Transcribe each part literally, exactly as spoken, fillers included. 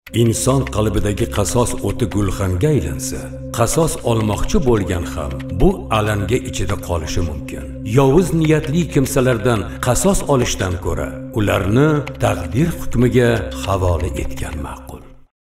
Inson qalbidagi qasos o'ti gulxanga aylansa, qasos olmoqchi bo'lgan ham bu alanga ichida qolishi mumkin. Yovuz niyatli kimsalardan qasos olishdan ko'ra, ularni taqdir hukmiga havola etgan ma'qul.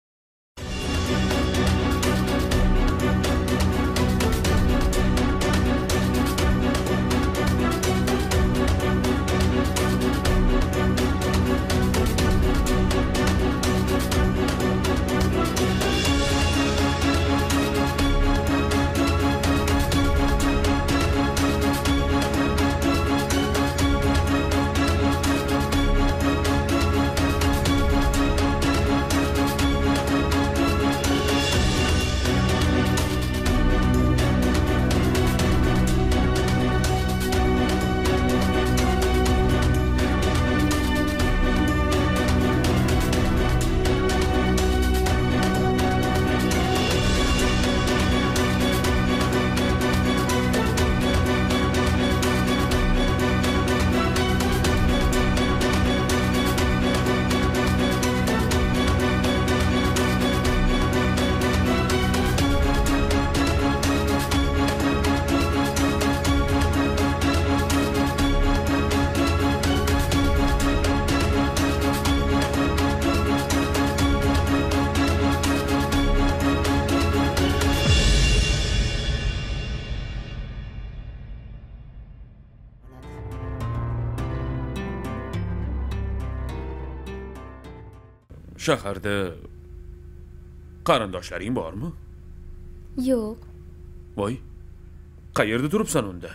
Shaharda qarindoshlaring bormi? Yo'q. Voy, qayerda turibsan unda?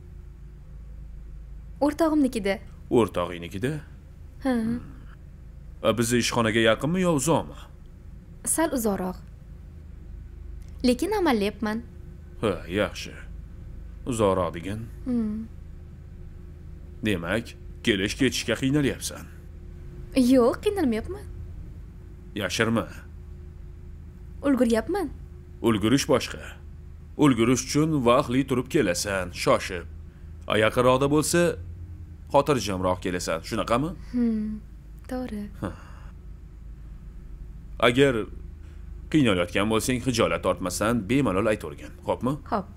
O'rtog'imnikida. O'rtog'ingnikida? Ha. Bizni ishxonaga yaqinmi yo uzoqmi? Sal uzoqroq. Lekin amallayapman. Ha, yaxshi. Uzoqroq degan. Hmm. Demak, kelish ketishga qiynalyapsan. Yo'q, qiynalmayapman. Yashirma. Ulguryapman. Ulgurish boshqa. Ulgurish uchun vaqtli turib kelasan, shoshib. Yaqinroqda bo'lsa, xotirjamroq kelasan, shunaqami? Hmm, to'g'ri. Agar qiynalayotgan bo'lsang, xijolat tortmasdan bemalol aytavergin, xo'pmi? Xo'p.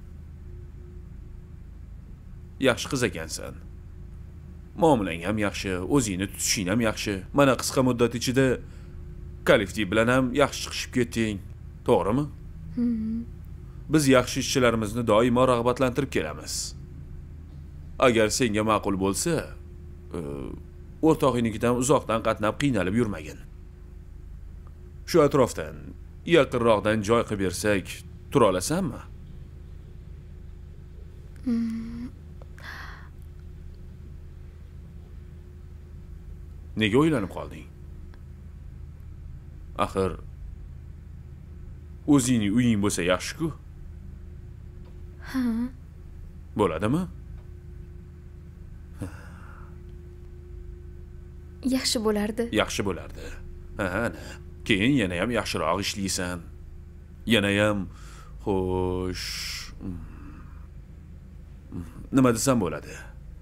Yaxshi qiz ekansan. Muomalang ham yaxshi, o'zingni tutishing ham yaxshi. Mana qisqa muddat ichida kollektiv bilan ham yaxshi chiqishib ketding, to'g'rimi? Hmm. Biz yaxshi ishchilarimizni doimo rag'batlantirib kelamiz. Agar senga ma'qul bo'lsa, o'rtog'ingnikidan uzoqdan qatnab qiynalib yurmagin. Shu atrofdan yaqinroqdan joy qilib bersak, tura olasanmi? Hmm. Nega o'ylanib qolding? Axir o'zingning uying bo'lsa yaxshi-ku. Ha. Bo'ladimi? Yaxshi bo'lardi. Yaxshi bo'lardi. Ha, ana. Keyin yana ham yaxshiroq ishlaysan. Yana ham xo'sh. Nima desam bo'ladi?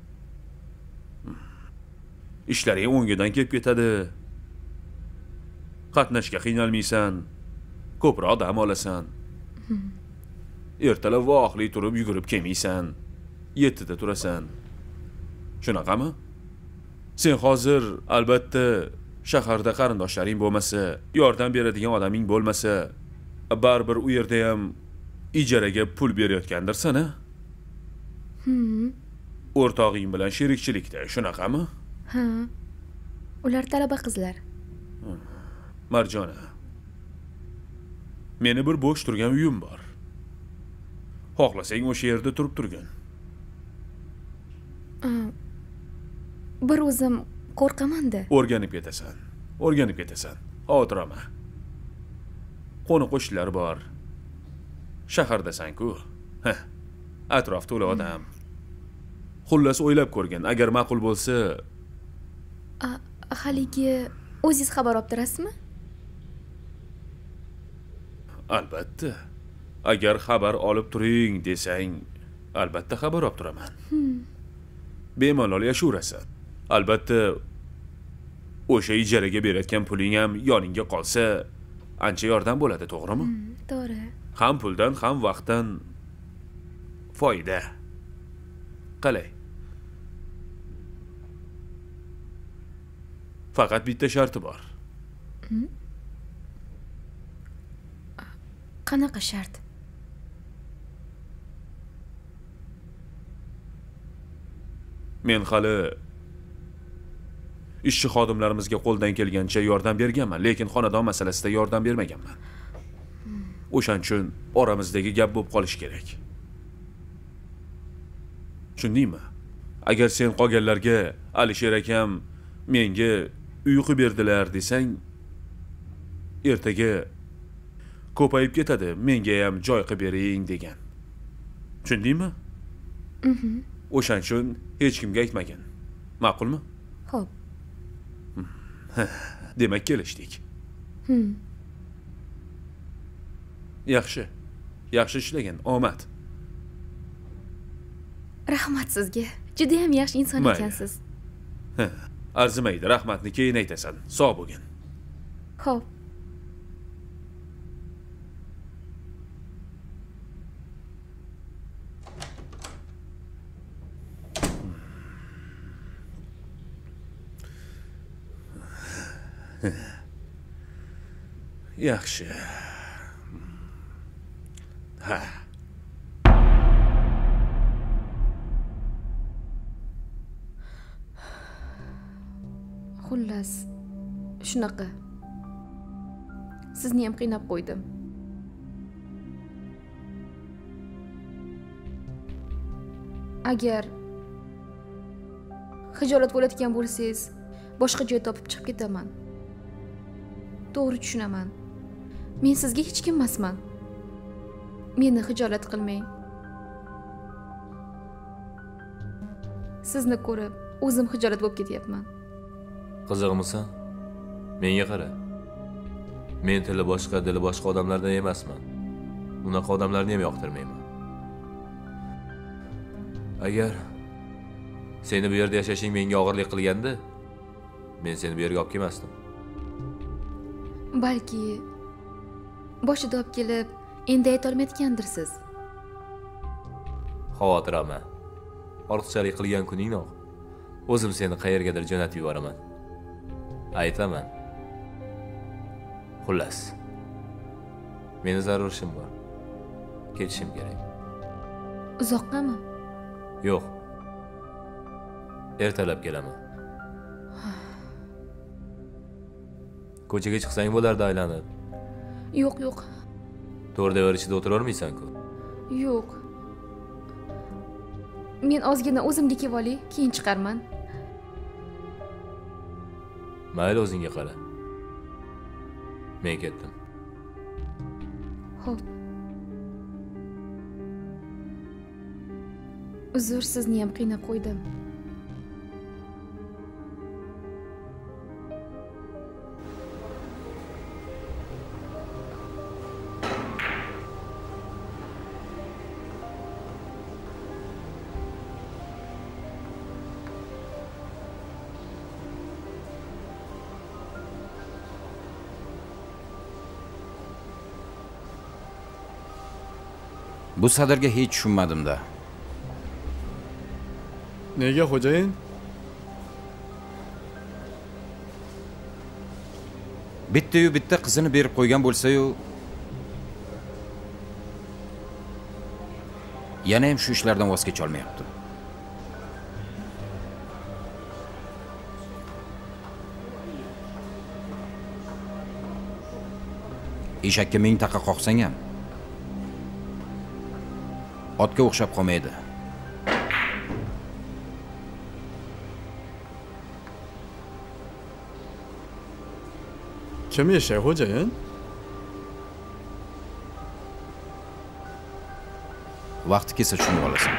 Ishlaring o'ngidan kelib ketadi. Qatnashga qiynalmaysan. Ko'proq dam olasan. Ertalab vaqtli turib yugurib kelmaysan. yettida turasan. Shunaqami? Sen hozir albatta shaharda qarindoshlaring bo'lmasa, yordam beradigan odaming bo'lmasa, baribir u yerda ham ijaraga pul berayotgandirsan-a? Hmm. O'rtog'ing bilan sherikchilikda, shunaqami? Ha. Ular talaba qizlar. Marjona. Meni bir bo'sh turgan uyim bor. Xohlasang o'sha yerda turib turgin. Bir o'zim qo'rqaman-da. O'rganib ketasan. O'rganib ketasan. Xavotir olma. Qo'ni qo'shnilar bor. Shahardasan-ku. Heh. Atrof to'la odam. Xullas o'ylab ko'rgin, agar ma'qul bo'lsa. Haligi o'zingiz xabar olib turasizmi? Albatta. Agar xabar olib turing desang, albatta xabar olib turaman. Hmm. Bemalol yashurasan. Albatta o'sha ijaraga berayotgan puling ham yoningga qolsa, ancha yordam bo'ladi, to'g'rimi? Hmm, to'g'ri. Ham puldan, ham vaqtdan foyda. Qalay? Faqat bitta sharti bor. Qanaqa shart? Men hali ishchi xodimlarimizga qo'ldan kelgancha yordam berganman, lekin xonadon masalasida yordam bermaganman. O'shaning uchun oramizdagi gap bo'lib qolish kerak. Tushundingmi? Agar sen qolganlarga Alisher akam menga uy qilib berdilar desang, ertaga ko'payib ketadi, menga ham joy qilib bering degan. Tushundingmi? Mhm. O'shaning uchun hech kimga aytmagan. Ma'qulmi? Xo'p. Demak kelishdik. Hmm. Yaxshi. Yaxshi ishlagan, omad. Rahmat sizga. Juda ham yaxshi inson Mayli. ekansiz. Arzimaydi, rahmatni keyin aytasan. Sog' bo'lgin. Xo'p. Yaxshi. Ha. Xullas, shunaqa. Sizni ham qiynab qo'ydim. Agar xijolat bo'ladigan bo'lsangiz, boshqa joy topib chiqib ketaman. To'g'ri tushunaman. Men sizga hech kim emasman. Meni xijolat qilmang. Sizni ko'rib, o'zim xijolat bo'lib ketyapman. Qiziqmisan? Menga qara. Men tili boshqa, dili boshqa odamlardan emasman. Unaqa odamlarni ham yoqtirmayman. Agar seni bu yerda yashashing menga og'irlik qilganda, men seni bu yerga olib kelmasdim. Balki boshida olib kelib, endi ayta olmayotgandirsiz. Xavotir olma. Ortiqchalik qilgan kuningni o'zim seni qayergadir jo'natib yuboraman. Aytaman. Xullas. Meni zarur ishim bor. Ketishim kerak. Uzoqqami? Yo'q. Ertalab kelaman. Ko'chaga chiqsang bo'lardi aylanib. Yo'q, yo'q. To'rt devor ichida o'tirolmaysan-ku. Yo'q. Men ozgina o'zimga kelib olay, keyin chiqarman. Mayli, o'zingga qara. Men ketdim. Xo'p. Uzr, sizni ham qiynab qo'ydim. Bu sadirga hech tushunmadim-da. Nega xo'jayin? Bitta-yu bitta qizini berib qo'ygan bo'lsa-yu, yana ham shu ishlardan voz kecha olmayapti. Eshakka ming taqa qoqsang ham otga o'xshab qolmaydi. Kim eshak xo'jayin? Vaqti kelsa tushunib olasan.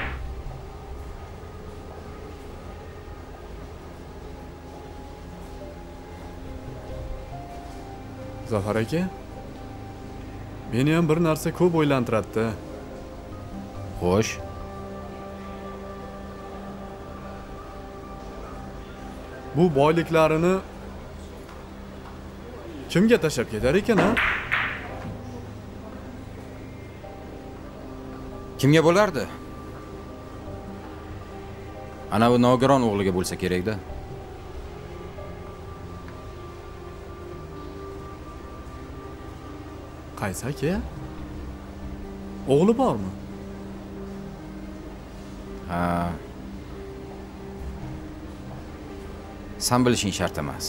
Zafar aka, meni ham bir narsa ko'p o'ylantiradi. Xo'sh. Bu boyliklarini Kimga tashlab ketar ekan, ha? Kimga bo'lardi? Ana bu nogiron o'g'liga bo'lsa kerak-da. Qaysi aka? O'g'li bormi? Ha. Sen bilishing shart emas.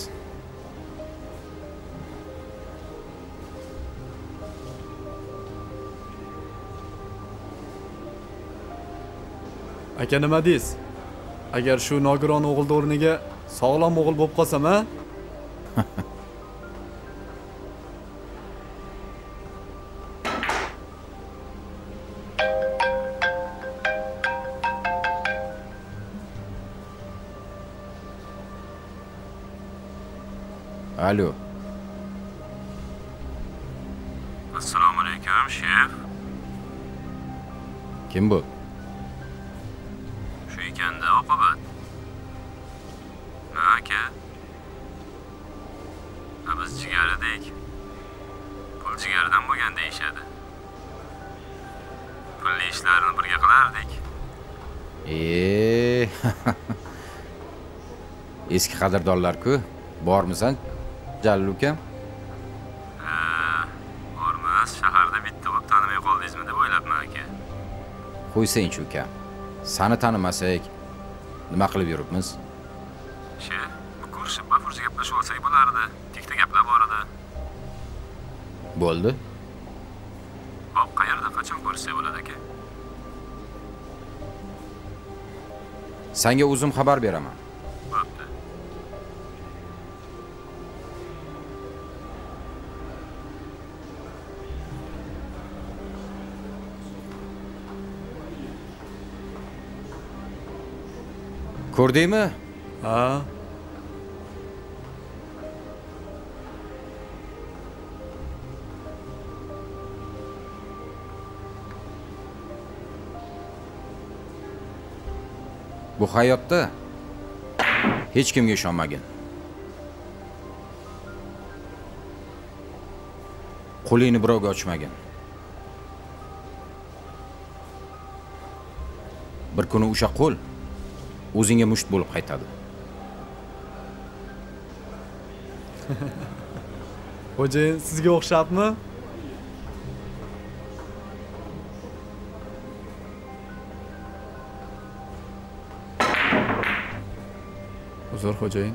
Aka nima deysiz? Agar shu nogiron o'g'il o'rniga sog'lom o'g'il bo'lib qolsam, ha? Alo. Assalomu alaykum, shef. Kim bu? Shu ekanda oqibat. Ha, aka. Ha, biz jigar edik. Pul jigardan bo'lgan deyishadi. Pulli ishlarni birga qilardik. Eee. Eski qadrdonlar-ku. Bormisan? Jalil ukam? Ha, bormas, shaharda bitta bo'lib tanimay qoldingizmi deb o'ylabman, aka. Qo'ysang-chi ukam. Sani tanimasak nima qilib yuribmiz? Shef, bu ko'rishib bafurja gaplashib olsak bo'lardi. Tikta gaplar bor edi. Bo'ldi. Hop, qayerda qachon ko'rishsak bo'ladi, aka? Senga o'zim xabar beraman. Bo'pti. Ko'rdingmi? Ha. Bu hayotda hech kimga ishonmagin. Qo'lingni birovga ochmagin. Bir kuni o'sha qo'l o'zingga musht bo'lib qaytadi. Xo'jayin sizga o'xshabmi? Uzr xo'jayin.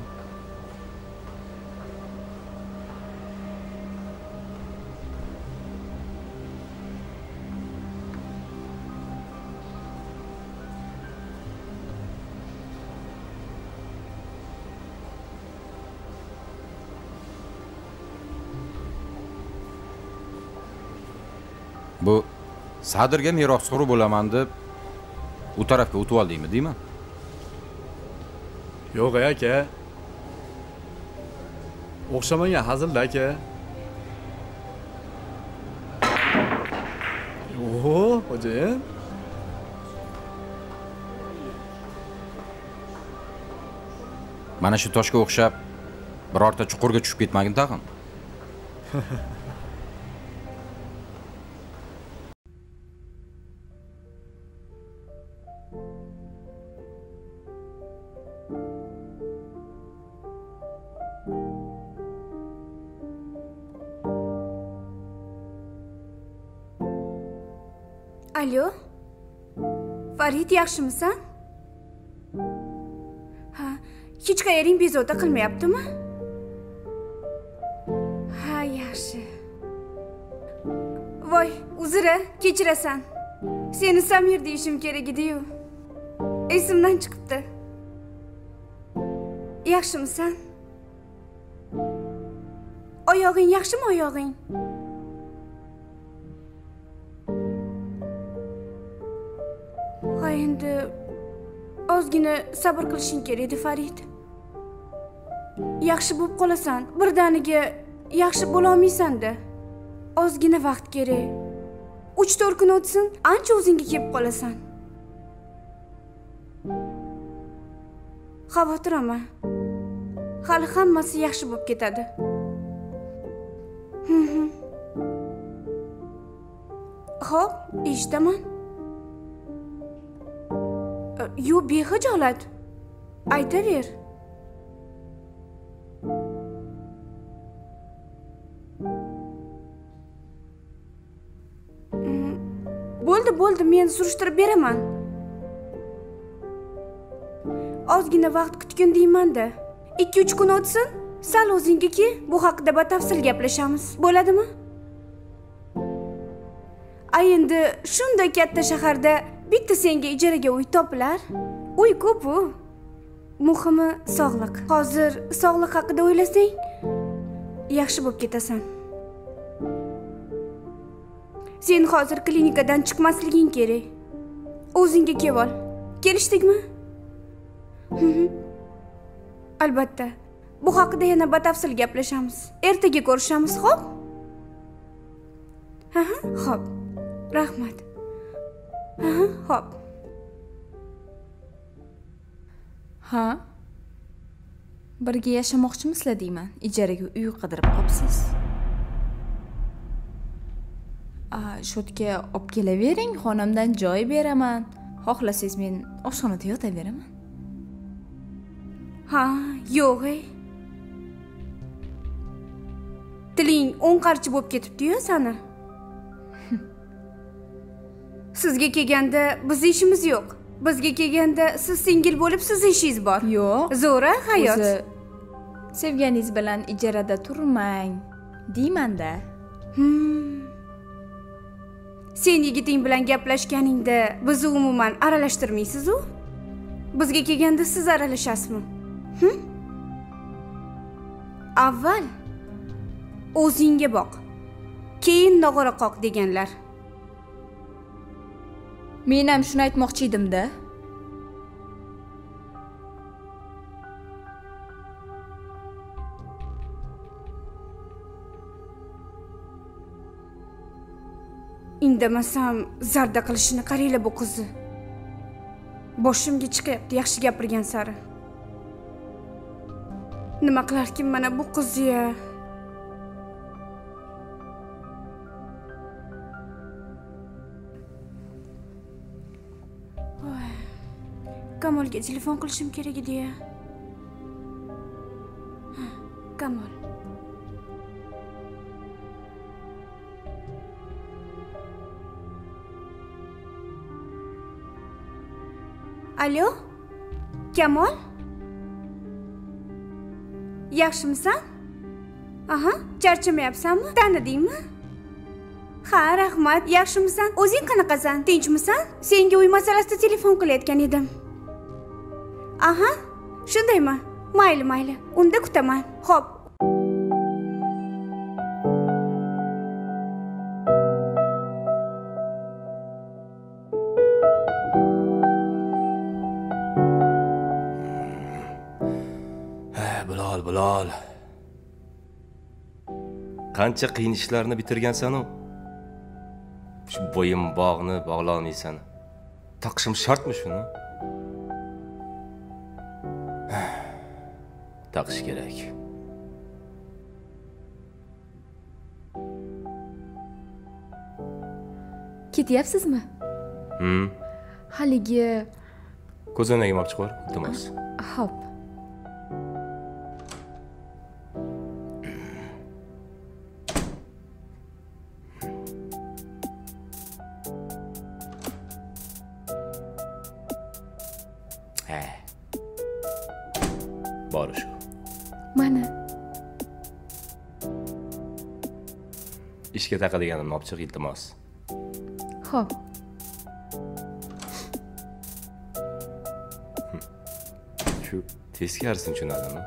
Bu Sadirga merosxo'r bo'laman deb u tarafga o'tib oldingmi, deymi? Yo'q aka. O'xshamagan hazilda aka. Oho, xo'jayin. Mana shu toshga o'xshab birorta chuqurga tushib ketmagin tag'in. Alo. Farid, yaxshimisan? Ha, hech qayering bezovta qilmayaptimi? Ha, yaxshi. Voy, uzr, kechirasan. Seni Samir deyishim kerak edi-yu. Esimdan chiqibdi. Yaxshimisan? Oyog'ing yaxshimi, oyog'ing? Ha, endi ozgina sabr qilishing kerak edi, Farid. Yaxshi bo'lib qolasan, birdaniga yaxshi bo'la olmaysan-da. Ozgina vaqt kerak. uch to'rt kun o'tsin, ancha o'zingga kelib qolasan. Xavotir olma. Hali hammasi yaxshi bo'lib ketadi. Xo'p, eshitaman. Yo, behijolat. Aytaver. Bo'ldi, bo'ldi, men surishtirib beraman. Ozgina vaqt kutgin deyman-da. ikki uch kun o'tsin, sal o'zingga-ki, bu haqida batafsil gaplashamiz. Bo'ladimi? Ay, endi shunday katta shaharda bitta senga ijaraga uy topilar. Uy ko'p-ku. Muhimi sog'liq. Hozir sog'liq haqida o'ylasang, yaxshi bo'lib ketasan. Sen hozir klinikadan chiqmasliging kerak. O'zingga kelib ol. Kelishdikmi? Albatta. Bu haqida yana batafsil gaplashamiz. Ertaga ko'rishamiz, xo'p? Ha, xo'p. Rahmat. Ha, xo'p. Ha? Birga yashamoqchimisizlar deyman. Ijaraga uy qidirib qopsiz. A, shotga olib kelavering, xonamdan joy beraman. Xohlasangiz men oshxonada yotaveraman. Ha, yo'q. Tiling o'n qarchi bo'lib ketibdi-yu sani. Sizga kelganda biz ishimiz yo'q. Bizga kelganda siz singil bo'lib siz ishingiz bor. Yo'q. Zo'ra hayot. O'zi sevganingiz bilan ijarada turmang, deyman-da. Hmm. Sen yigiting bilan gaplashganingda bizni umuman aralashtirmaysiz-ku? Bizga kelganda siz aralashasizmi? Hm? Avval o'zingga boq. Keyin nog'ora qoq deganlar. Men ham shuni aytmoqchi edim-da. Indamasam zarda qilishini qaranglar bu qizni. Boshimga chiqyapti yaxshi gapirgan sari. Nima qilarkin mana bu qiz-ya? Kamolga telefon qilishim kerak edi-ya. Kamol. Alo? Kamol? Yaxshimisan? Aha, charchamayapsanmi? Tanidingmi? Ha, rahmat. Yaxshimisan? O'zing qanaqasan? Tinchmisan? Senga uy masalasida telefon qilayotgan edim. Aha, shundaymi? Mayli, mayli. Unda kutaman. Xo'p. Bilol, Bilol. Qancha qiyin ishlarni bitirgansan-u? Shu bo'yim bog'ni bog'lolmaysan. Taqishim shartmi shuni? Taqish kerak. Ketyapsizmi? Hmm. Haligi ko'zoynagimni olib chiqar, iltimos. Xo'p. Ha. Bor shu. Mana. Ishga taqadiganimni olib chiq, iltimos. Xo'p. Shu teskarisini tushunadimi?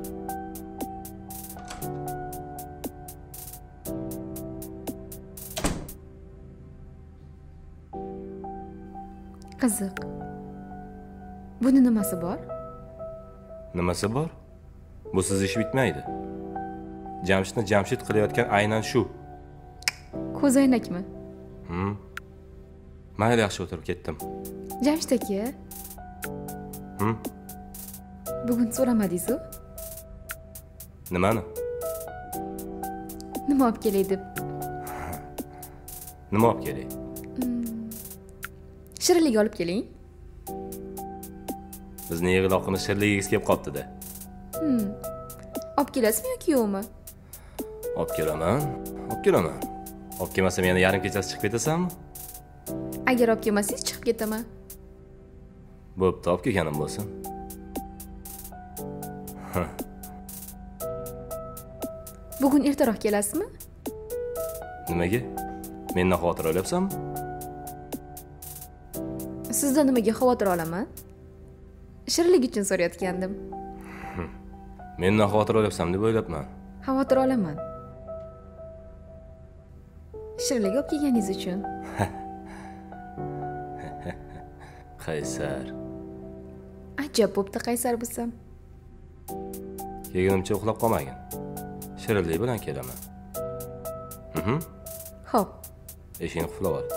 Qiziq. Buni nimasi bor? Nimasi bor? Bu siz ish bitmaydi. Jamshidni Jamshid qilayotgan aynan shu. Ko'zoynakmi? Hmm. Mayli, yaxshi o'tirib ketdim. Jamshid aka. Hmm. Bugun so'ramadingiz-ku? Nimani? nima olib kelay deb. Nima olib kelay? Shirinlik olib keling. Bizni yig'loqimiz shirinligingiz kelib qopti-da. Hmm. Olib kelasizmi yoki yo'qmi? Olib kelaman. Olib kelaman. Olib kelmasam yana yarim kechasi chiqib ketasanmi? Agar olib kelmasangiz chiqib ketaman. Bo'pti, olib kelganim bo'lsin. Bugun ertaroq kelasizmi? Nimaga? Mendan xavotir olyapsanmi? Sizdan nimaga xavotir olaman? Shirinlik uchun so'rayotgandim. Mendan xavotir olyapsam deb o'ylabman. Xavotir olaman. Shirinlik olib kelganingiz uchun. Qaysar. Ajab bo'pti qaysar bo'lsam. Kelgunimcha uxlab qolmagin. Shirinlik bilan kelaman. Mhm. Xo'p. Eshikni qulflab ol.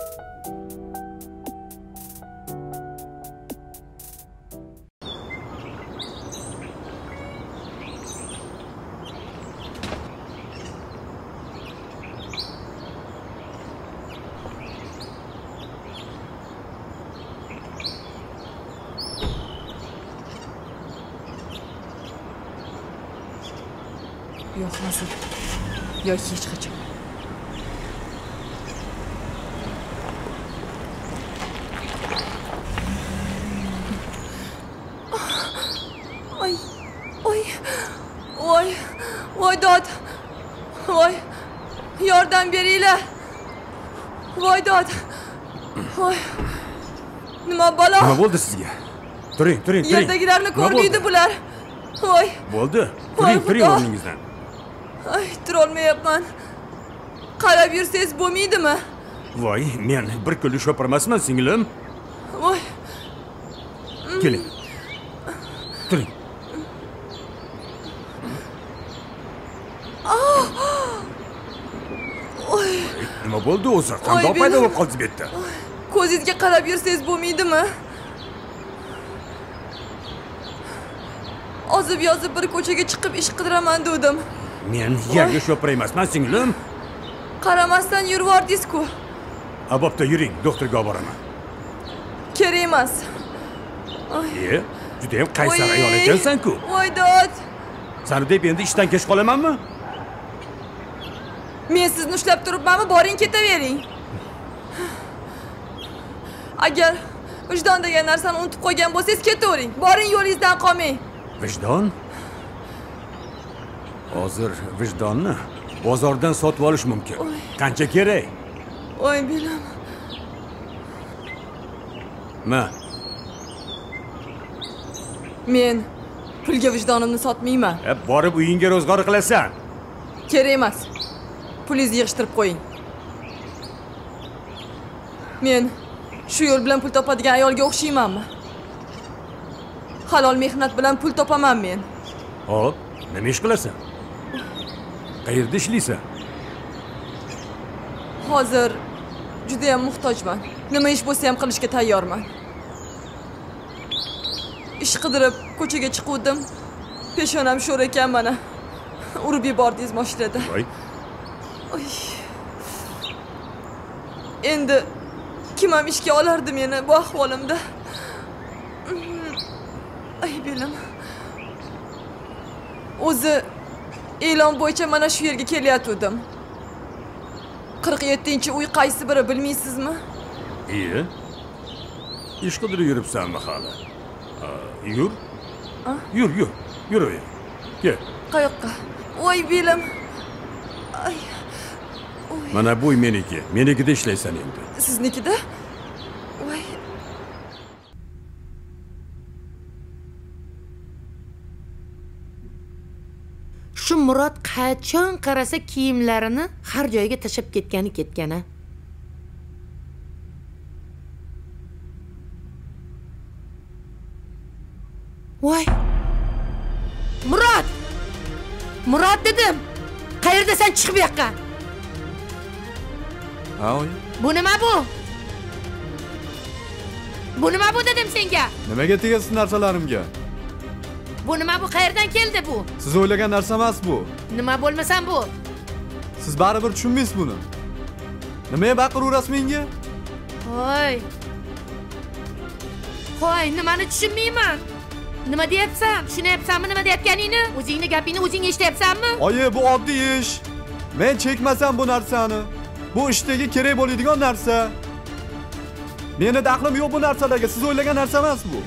Yo'q, hozir. Yo'q, hech qachon. Oy, oy, oy, voy dod, voy, yordam beringlar, voy dod, voy, nima balo? Nima bo'ldi sizga? Turing, turing, turing. Yerdagilarni ko'rgiydi bular. Voy. Bo'ldi. Turing, turing o'rningizdan. Ay, turolmayapman. Qarab yursangiz bo'lmaydimi? Voy, men bir kunlik shopir emasman, singlim. Voy. Keling. Turing. Oy. Nima bo'ldi o'zi? Qandoq paydo bo'lib qoldi bu yerda? Ko'zingizga qarab yursangiz bo'lmaydimi? Ozib yozib bir ko'chaga chiqib ish qidiraman dedim. Men yerga shopir emasman, singlim. Qaramasdan yurvordingiz-ku. Abobda yuring, doktorga olib boraman. Kerak emas. E, juda ham qaysar ayol ekansan-ku. Voy dod. Sani deb endi ishdan kech qolamanmi? Men sizni ushlab turibmanmi? Boring, ketavering. Agar vijdon degan narsani unutib qo'ygan bo'lsangiz, ketavering. Boring, yo'lingizdan qolmang. Vijdon? Hozir vijdonni bozordan sotib olish mumkin. Qancha kerak? Voy belim. Ma. Men pulga vijdonimni sotmayman. Hep borib uyingga ro'zg'or qilasan. Kerak emas. Pulingizni yig'ishtirib qo'ying. Men shu yo'l bilan pul topadigan ayolga o'xshaymanmi? Halol mehnat bilan pul topaman men. Hop, nima ish qilasan? Qayerda ishlaysan? Hozir juda ham muhtojman. Nima ish bo'lsa ham qilishga tayyorman. Ish qidirib ko'chaga chiquvdim. Peshonam sho'r ekan mana. Urib yubordingiz mashinada. Voy. Oy. Endi kim ham ishga olardi meni bu ahvolimda? Ay belim. O'zi e'lon bo'yicha mana shu yerga kelyotgandim. qirq yettinchi uy qaysi biri bilmaysizmi? Iyi. Ish qidirib yuribsanmi hali? Yur. Yur, yur. Yur o'ya. Kel. Qayoqqa? Voy belim. Ay. Mana bu uy meniki. Menikida ishlaysan endi. Siznikida? Voy. Shu Murod qachon qarasa kiyimlarini har joyga tashab ketgani ketgani. Voy. Murod! Murod dedim. Qayerdasan, chiq bu yoqqa? Ha, oy. Bu nima bu? Bu nima bu dedim senga? Nimaga tegasiz narsalarimga? Bu nima bu? Qayerdan keldi bu? Siz o'ylagan narsa emas bu. Nima bo'lmasan bu? Siz baribir tushunmaysiz buni. Nimaga baqiraverasiz menga? Voy. Qo'y, nimani tushunmayman? Nima deyapsan? Tushunyapsanmi nima deyotganingni? O'zingni gapingni o'zing eshityapsanmi? Oyi, bu oddiy ish. Men chekmasam bu narsani. Bu ishdagi kerak bo'ladigan narsa. Meni daxlim yo'q bu narsalarga. Siz o'ylagan narsa emas bu.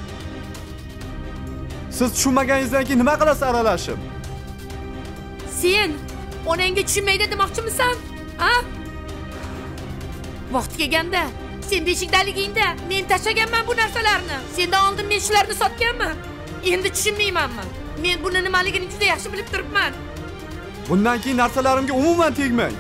Siz tushunmaganingizdan keyin nima qilasiz aralashib? Sen onangga tushunmaydi demoqchimisan? Ha? Vaqti kelganda, sen beshikdaligingda men tashlaganman bu narsalarni. Sendan oldin men shularni sotganman. Endi tushunmaymanmi? Men buni nimaligini juda yaxshi bilib turibman. Bundan keyin narsalarimga umuman tegmang.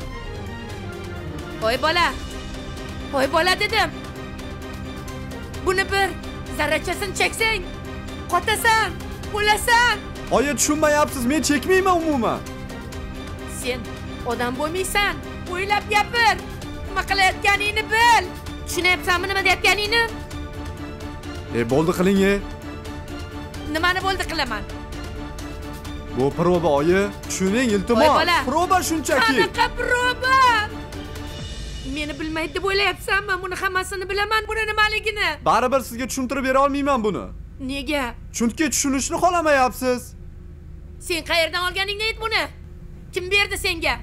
Voy bola. Voy bola dedim. Buni bir zarrachasini cheksang, qotasan, o'lasan. Oyi, tushunmayapsiz, men chekmayman umuman. Sen odam bo'lmaysan. O'ylab gapir. Nima qilayotganingni bil. Tushunyapsanmi nima deyotganingni? E, bo'ldi qiling-e. Nimani bo'ldi qilaman? Bu proba oyi, tushuning iltimos. Proba shunchaki. Qanaqa proba? Meni bilmaydi deb o'ylayapsanmi? Buni hammasini bilaman, buni nimaligini. Baribir sizga tushuntirib bera olmayman buni. Nega? Chunki tushunishni xohlamayapsiz. Sen qayerdan olganingni ayt buni. Kim berdi senga?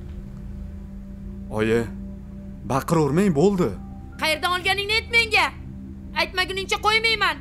Oyi, baqiravermang bo'ldi. Qayerdan olganingni ayt menga. Aytmaguningcha qo'ymayman.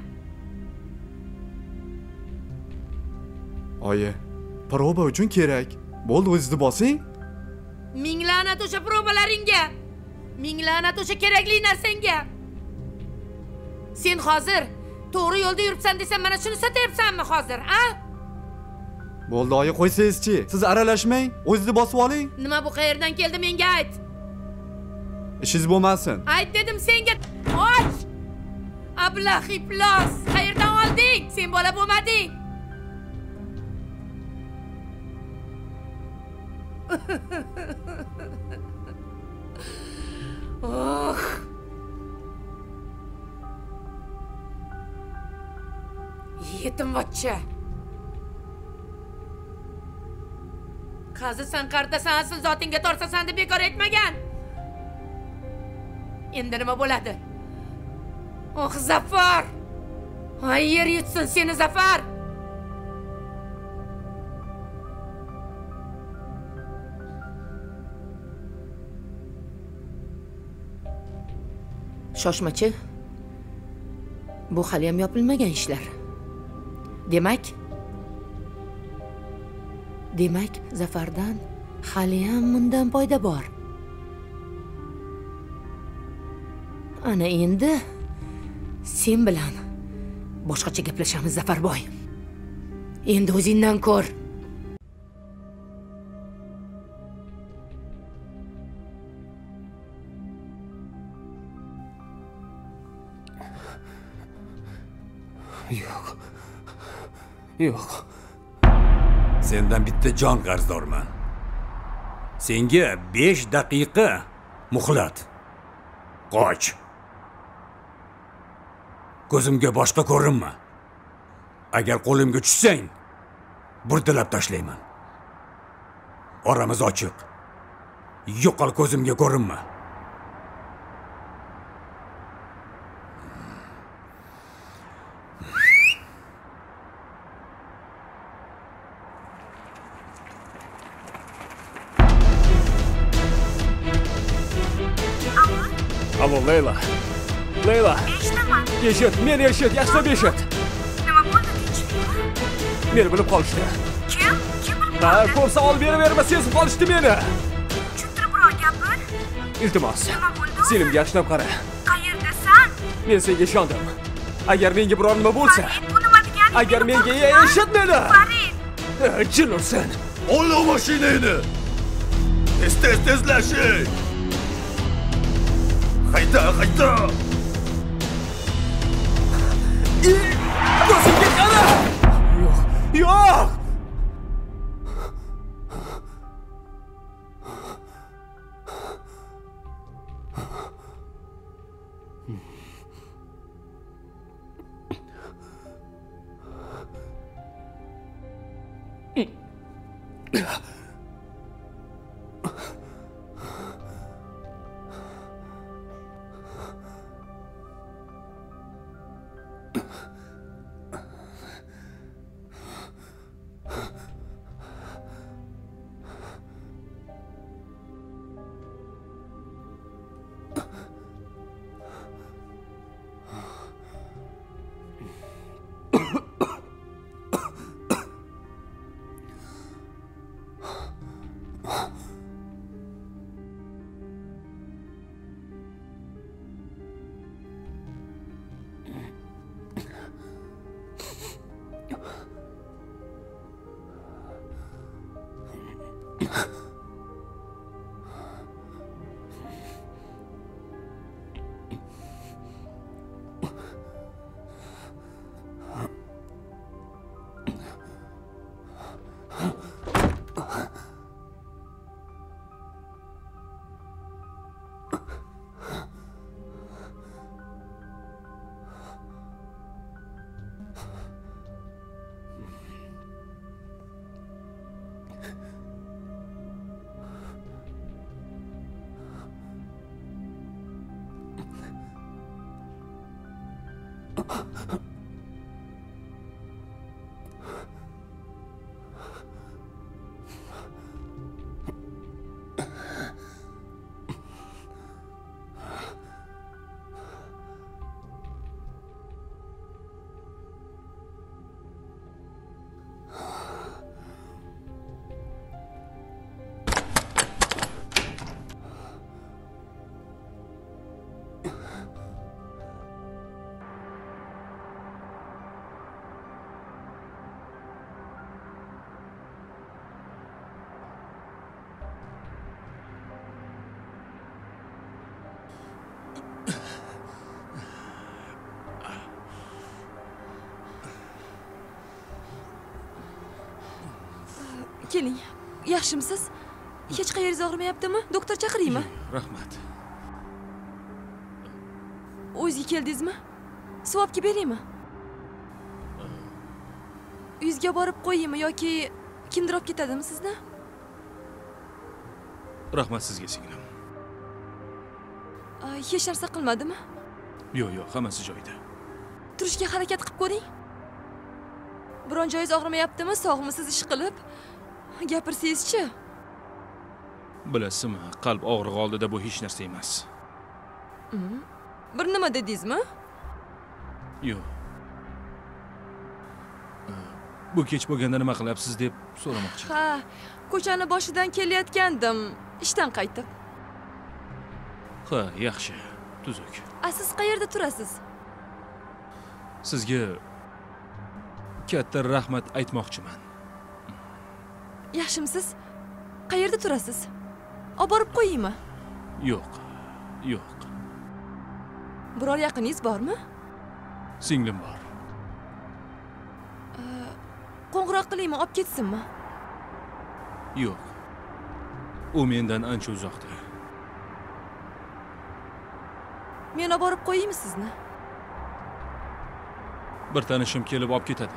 Oyi, proba uchun kerak. Bo'ldi, o'zingizni bosing. Ming la'nat o'sha probalaringga. Ming la'nat o'sha kerakli narsangga. Sen hozir to'g'ri yo'lda yuribsan desam, mana shuni sotyapsanmi hozir, a? Bo'ldi, oyi, qo'ysangizchi. Siz aralashmang, o'zingizni bosib oling. Nima bu qayerdan keldi menga ayt. Ishingiz bo'lmasin. Ayt dedim senga. Och! Ablah iflos. Qayerdan olding? Sen bola bo'lmading. Oh. Yetim bachcha. Qazisan, qartasan, asl zotingga torsasan deb bekor aytmagan. Endi nima bo'ladi? Oh, Zafar. Ay, yer yutsin seni, Zafar. Shoshmachi. Bu hali ham yopilmagan ishlar. Demak, demak, Zafardan hali ham bundan foyda bor. Ana endi sen bilan boshqacha gaplashamiz, Zafarboy. Endi o'zingdan ko'r. Yo'q. Yo'q. Sendan bitta jon qarzdorman. Senga besh daqiqa muhlat. Qoch. Ko'zimga boshqa ko'rinma. Agar qo'limga tushsang, burdilab tashlayman. Oramiz ochiq. Yo'qol, ko'zimga ko'rinma. Alo, Leyla. Leyla. Eshitaman. Eshit, meni eshit, yaxshilab eshit. Nima bo'ldi, tinchlikmi? Meni bilib qolishdi. Kim? Kim bilib Ha, qoldi? ko'p savol beraverma, sezib qolishdi meni. Tushuntiribroq gapir. Iltimos. Nima bo'ldi? Selimga yaxshilab qara. Qayerdasan? Men senga ishondim. Agar menga biror nima bo'lsa, Farid, bu nima deganing? agar menga eshit meni. Farid. Jin ursin. Ollo mashinani. Tez tez tezlashing. Hayda, hayda. Ko'zimga qara. Yo'q, yo'q. Keling. Yaxshimisiz? Hech qayeringiz og'rimayaptimi? Doktor chaqiraymi? Rahmat. O'zingizga keldingizmi? Suv olib kelib beraymi? Uyingizga borib qo'yaymi yoki kimdir olib ketadimi sizni? Rahmat sizga singlim. Hech narsa qilmadimi? Yo'q, yo'q, hammasi joyida. Turishga harakat qilib ko'ring. Biron joyingiz og'rimayaptimi? Sog'misiz ish qilib? Gapirsangiz-chi? Bilasizmi, qalb og'rig'i oldida bu hech narsa emas. Bir nima dedingizmi? Yo'q. Bu kech bo'lganda nima qilyapsiz deb so'ramoqchi. Ha, ko'chani boshidan kelayotgandim, ishdan qaytib. Ha, yaxshi, tuzuk. A siz qayerda turasiz? Sizga katta rahmat aytmoqchiman. Yaxshimisiz? Qayerda turasiz? Olib borib qo'yaymi? Yo'q, yo'q. Biror yaqiningiz bormi? Singlim bor. Qo'ng'iroq qilaymi, olib ketsinmi? Yo'q. U mendan ancha uzoqda. Men olib borib qo'yaymi sizni? Bir tanishim kelib olib ketadi.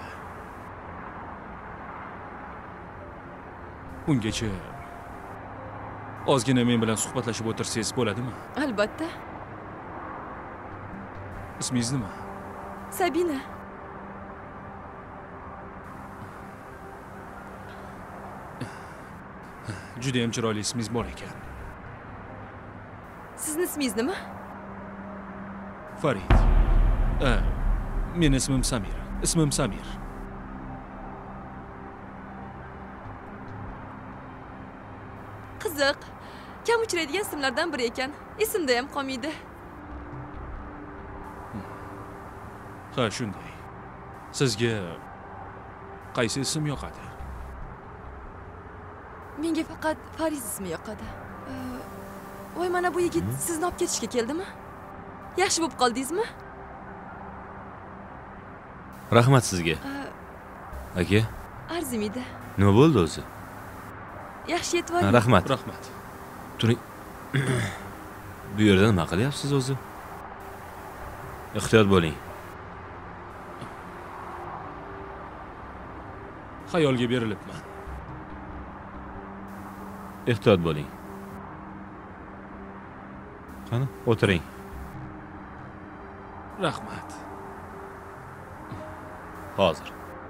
Ungacha ozgina men bilan suhbatlashib o'tirsangiz bo'ladimi? Albatta. Ismingiz nima? Sabina. Juda ham chiroyli ismingiz bor ekan. Sizning ismingiz nima? Farid. Ha, mening ismim Samir. Ismim Samir. Qiziq. Kam uchraydigan ismlardan biri ekan. Esimda ham qolmaydi. Ha, shunday. Sizga qaysi ism yoqadi? Menga faqat Fariz ismi yoqadi. Voy, mana bu yigit sizni olib ketishga keldimi? Yaxshi bo'lib qoldingizmi? Rahmat sizga. Aka, arzimaydi. nima bo'ldi o'zi? Yaxshi yetib oling. Rahmat. Rahmat. Turing. Bu yerda nima qilyapsiz o'zi? Ehtiyot bo'ling. Xayolga berilibman. Ehtiyot bo'ling. Qani, o'tiring. Rahmat. Hozir.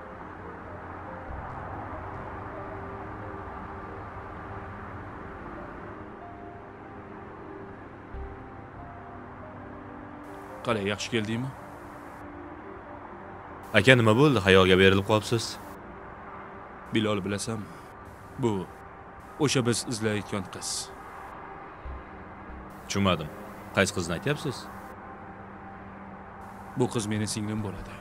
Qalay, yaxshi keldingmi? Aka, nima bo'ldi? Xayolga berilib qolibsiz? Bilol bilasanmi? Bu o'sha biz izlayotgan qiz. Tushunmadim. Qaysi qizni aytyapsiz? Bu qiz meni singlim bo'ladi.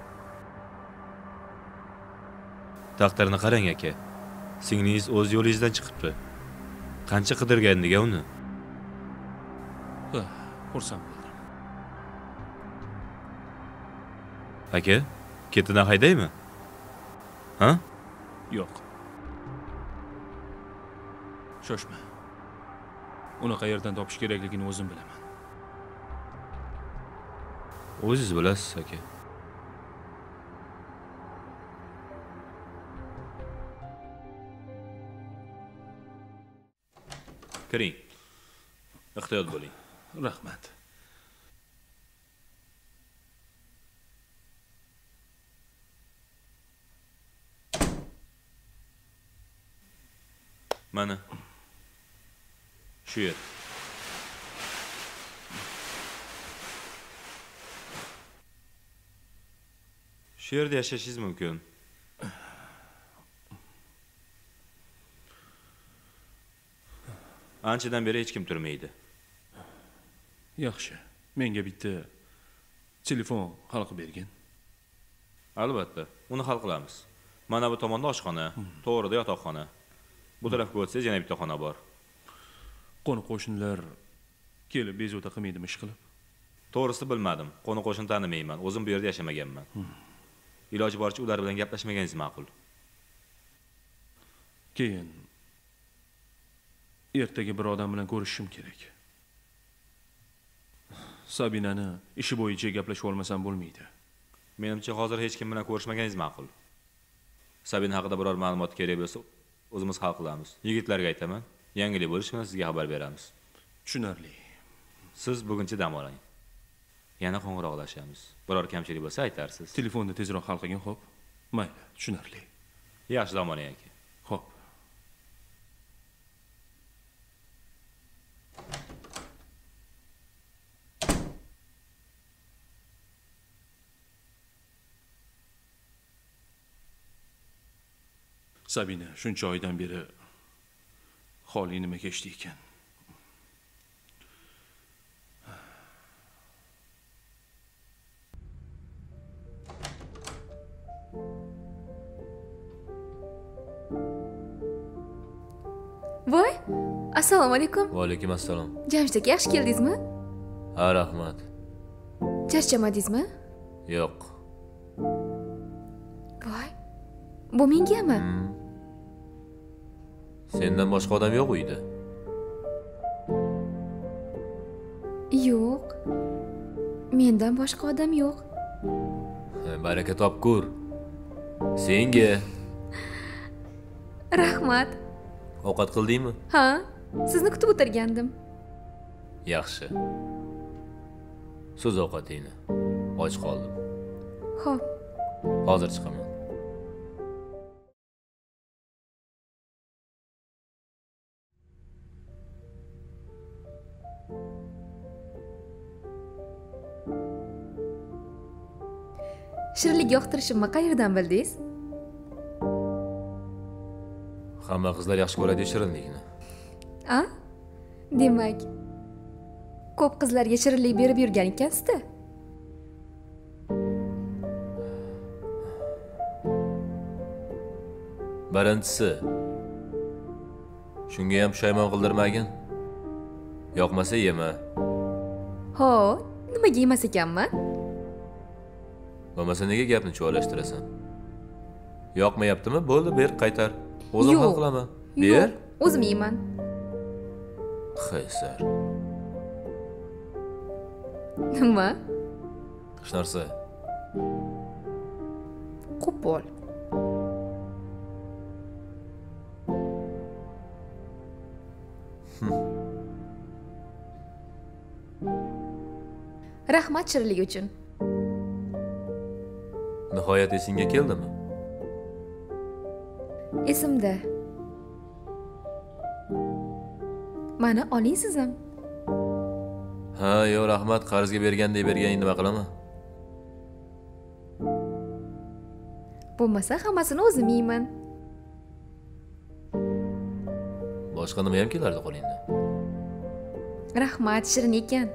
Taqdirini qarang aka. Singlingiz o'z yo'lingizdan chiqibdi. Qancha qidirgandiga uni? Ha, xursand bo'ldim. Aka, ketidan haydaymi? Ha? Yo'q. Shoshma. Uni qayerdan topish kerakligini o'zim bilaman. O'zingiz bilasiz, aka. Kiring. Ehtiyot bo'ling. Rahmat. Mana. Shu yer. Shu yerda yashashingiz mumkin. Anchadan beri hech kim turmaydi. Yaxshi. Menga bitta telefon hal qilib bergin. Albatta, uni hal qilamiz. Mana bu tomonda oshxona, to'g'rida yotoqxona. Bu tarafga o'tsangiz yana bitta xona bor. Qo'ni-qo'shnilar kelib bezovta qilmaydimi ish qilib? To'g'risini bilmadim. Qo'ni-qo'shni tanimayman. O'zim bu yerda yashamaganman. Iloji boricha ular bilan gaplashmaganingiz ma'qul. Keyin ertaga bir odam bilan ko'rishishim kerak. Sabinani ishi bo'yicha gaplashib olmasam bo'lmaydi. Menimcha hozir hech kim bilan ko'rishmaganingiz ma'qul. Sabin haqida biror ma'lumot kerak bo'lsa, o'zimiz hal qilamiz. Yigitlarga aytaman, yangilik bo'lishi bilan sizga xabar beramiz. Tushunarli. Siz buguncha dam oling. Yana qo'ng'iroqlashamiz. Biror kamchilik bo'lsa aytarsiz. Telefonni tezroq hal qilgin, xo'p? Mayli, tushunarli. Yaxshi dam oling aka. Xo'p. Sabina shuncha oydan beri holi nima kechdi ekan? Voy, assalomu alaykum. Va alaykum assalom. Jamshid aka, yaxshi keldingizmi? Ha, rahmat. Charchamadingizmi? Yo'q. Voy, bu mengami? Hmm. Sendan boshqa odam yo'q uyda? Yo'q. Mendan boshqa odam yo'q. Baraka topkur. Senga. Rahmat. Ovqat qildingmi? Ha, sizni kutib o'tirgandim. Yaxshi. So'z ovqatingni. Och qoldim. Xo'p. Hozir chiqaman. Shirinlik yoqtirishimni qayerdan bildingiz? Hamma qizlar yaxshi ko'radi shirinlikni. A? Demak, ko'p qizlarga shirinlik berib yurgan ekansiz-da? Birinchisi, shunga ham pushaymon qildirmagin. Yoqmasa yema. Ho, nimaga yemas ekanman? Bo'lmasa nega gapni chuvallashtirasan? Yoqmayaptimi? Bo'ldi, ber, qaytar. O'zim hal qilaman. Ber. O'zim yeyman. Qaysar. Nima? Hech narsa. Qo'pol. Rahmat shirinlik uchun. Nihoyat esingga keldimi? Esimda. Mana oling siz ham. Ha, yo rahmat, qarzga bergandek berganing nima qilaman? Bo'lmasa hammasini o'zim yeyman. Boshqa nima ham kelardi qo'lingdan? Rahmat, shirin ekan.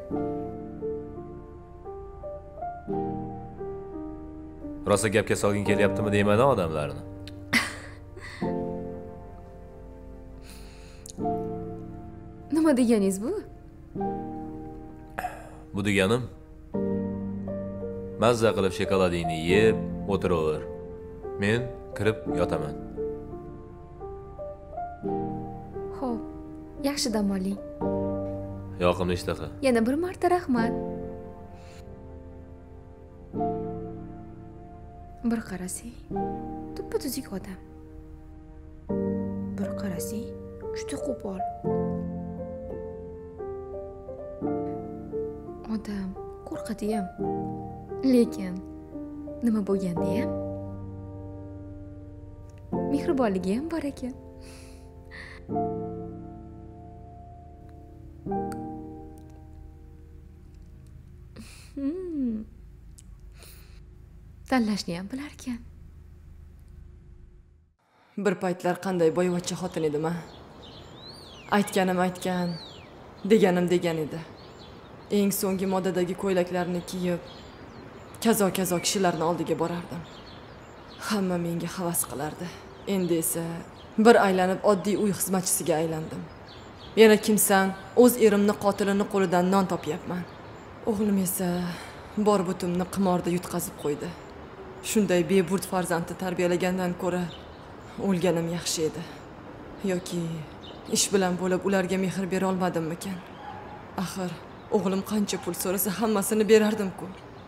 Rosa gapga solgin kelyaptimi deyman odamlarni. Nima deganingiz bu? Bu deganim, mazza qilib shokoladingni yeb, o'tiraver. Men kirib yotaman. Xo'p, yaxshi dam oling. Yoqimli ishtaha. Yana bir marta rahmat. Bir qarasang, tuppa-tuzuk odam. Bir qarasang, juda qo'pol. Odam qo'rqadi ham. Lekin nima bo'lganda ham mehribonligi ham bor ekan. Hmm. Tanlashni ham bilar ekan. Bir paytlar qanday boyvachcha xotin edim a. Aytganim aytgan, deganim degan edi. Eng so'nggi modadagi ko'ylaklarni kiyib, kazo-kazo kishilarning oldiga borardim. Hamma menga havas qilardi. Endi esa bir aylanib oddiy uy xizmatchisiga aylandim. Yana kimsan, o'z erimni qotilini qo'lidan non topyapman. O'g'lim esa bor butumni qimorda yutqazib qo'ydi. Shunday beburd farzandni tarbiyalagandan ko'ra o'lganim yaxshi edi. Yoki ish bilan bo'lib ularga mehr bera olmadimmikan? Axir o'g'lim qancha pul so'rasa hammasini berardim-ku.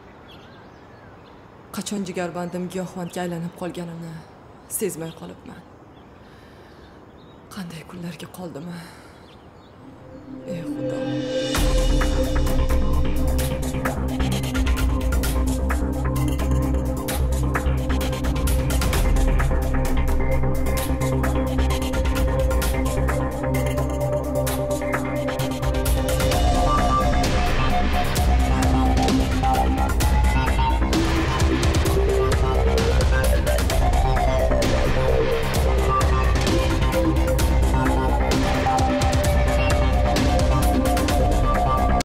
Qachon jigarbandim giyohvandga aylanib qolganimni sezmay qolibman. Qanday kunlarga qoldim-a? Ey